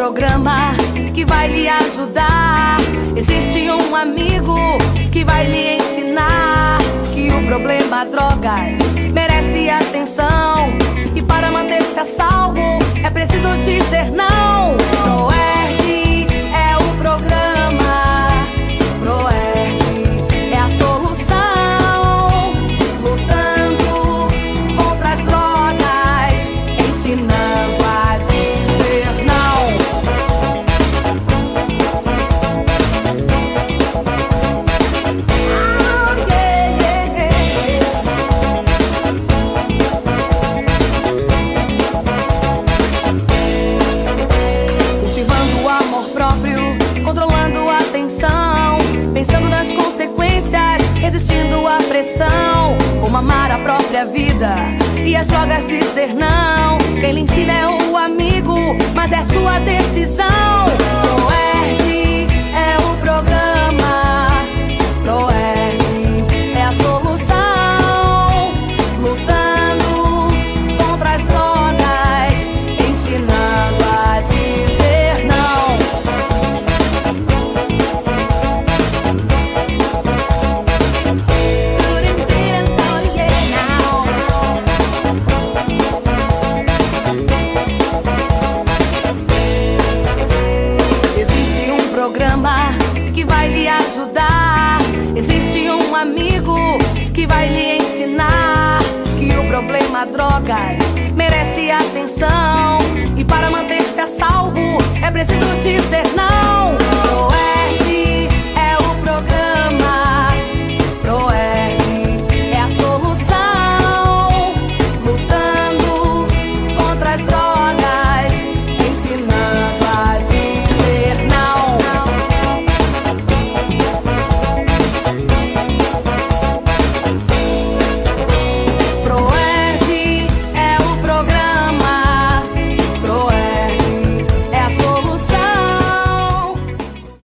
programa que vai lhe ajudar. Existe um amigo que vai lhe ensinar que o problema drogas merece atenção. E para manter-se a salvo é preciso dizer não. ProERD é o programa, ProERD é a solução, lutando contra as drogas, ensinando a dizer não. Oh, yeah, yeah. Cultivando o amor próprio, controlando a tensão, pensando nas consequências, resistindo à pressão. Como amar a própria vida e as drogas dizer não. Quem lhe ensina é o amigo, mas é sua decisão. ProERD é o programa, ProERD é a solução, lutando contra as drogas, ensinando a dizer não. Existe um programa que vai lhe ajudar. Existe um amigo que vai lhe ensinar que o problema drogas merece atenção. E para manter-se a salvo é preciso dizer não.